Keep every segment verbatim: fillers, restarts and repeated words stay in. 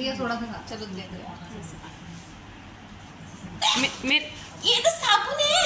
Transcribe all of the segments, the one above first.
प्रिया थोड़ा सा चलो दे दो। ये तो साबुन है।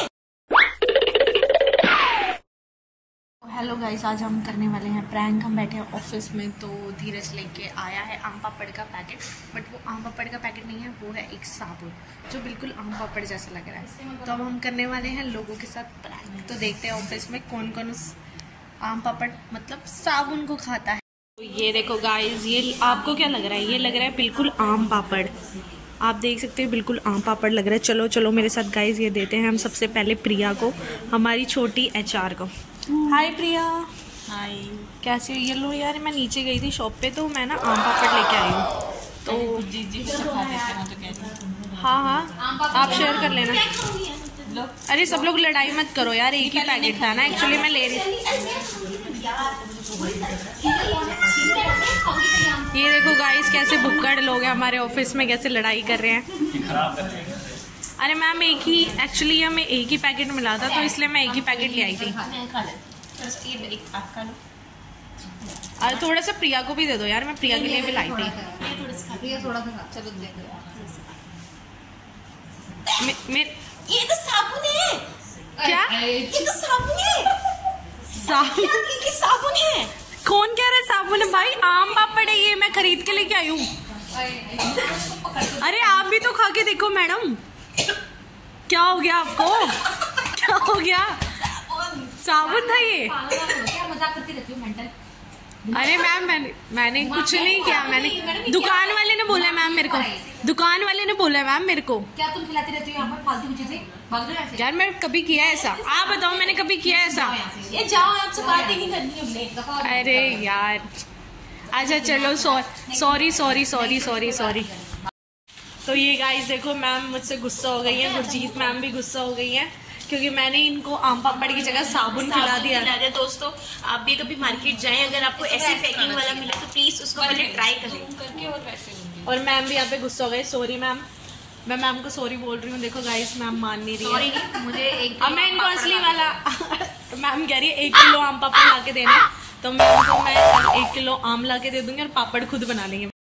हेलो गाइस, आज हम करने वाले हैं प्रैंक। हम बैठे हैं ऑफिस में, तो धीरज लेके आया है आम पापड़ का पैकेट, बट वो आम पापड़ का पैकेट नहीं है, वो है एक साबुन जो बिल्कुल आम पापड़ जैसा लग रहा है। तो अब हम करने वाले हैं लोगों के साथ प्रैंक। तो देखते हैं ऑफिस में कौन कौन उस आम पापड़ मतलब साबुन को खाता है। तो ये देखो गाइस, ये आपको क्या लग रहा है? ये लग रहा है बिल्कुल आम पापड़। आप देख सकते हो बिल्कुल आम पापड़ लग रहा है। चलो चलो मेरे साथ गाइस, ये देते हैं हम सबसे पहले प्रिया को, हमारी छोटी एचआर को। हाय प्रिया। हाय, कैसी हो? ये लो यार, मैं नीचे गई थी शॉप पे, तो मैं ना आम पापड़ लेके आई हूँ। तो जी जी तो खा देते हैं, तो कहते हाँ हाँ, आप शेयर कर लेना। अरे सब लोग लड़ाई मत करो यार, एक ही पैकेट था ना, एक्चुअली मैं ले रही थी। ये देखो गाइस, कैसे भुक्कड़ लोग हैं हमारे ऑफिस में, कैसे लड़ाई कर रहे हैं। अरे मैम, एक ही एक्चुअली हमें एक ही पैकेट मिला था, तो इसलिए मैं एक ही पैकेट ले आई थी। अरे थोड़ा सा प्रिया को भी दे दो यार, मैं प्रिया के लिए भी लाई थी। प्रिया थोड़ा सा चलो दे दो। ये तो साबुन है। क्या? ये तो साबुन है। साबुन? ये साबुन है। कौन कह रहा है साबुन है? भाई आम पापड़ है, ये मैं खरीद के लेके आई हूँ। अरे आप भी तो खा के देखो मैडम। क्या हो गया आपको? क्या हो गया? साबुन था ये? क्या मजाक करती रहती हो मेंटल? अरे मैम, मैंने मैंने कुछ नहीं किया। मैंने दुकान वाले ने बोला मैम मेरे को, दुकान वाले ने बोला मैम मेरे को। क्या तुम खिलाती रहती हो यहाँ पर फालतू की चीजें? भाग जाओ ऐसे। यार मैं कभी किया ऐसा? आप बताओ, मैंने कभी किया ऐसा? ये जाओ, आपसे बात ही नहीं करनी है। अरे यार, अच्छा चलो, sorry sorry sorry sorry sorry. तो ये गाइस देखो, मैम मुझसे गुस्सा हो गई है, गुरजीत मैम भी गुस्सा हो गई है, क्योंकि मैंने इनको आम पापड़ की जगह साबुन खिला दिया। दोस्तों, आप भी कभी मार्केट जाएं, अगर आपको ऐसे पैकिंग वाला मिले तो प्लीज उसको पहले ट्राई करें करके। और वैसे और मैम भी यहाँ पे गुस्सा हो गए। सॉरी मैम, मैं मैम को सॉरी बोल रही हूँ। देखो गाइस, मैम मान नहीं रही है। सॉरी नहीं, मुझे एक अब मैं इनको असली वाला मैम कह रही है एक किलो आम पापड़ ला के देना, तो मैम को मैं एक किलो आम ला के दे दूंगी और पापड़ खुद बना लेंगे।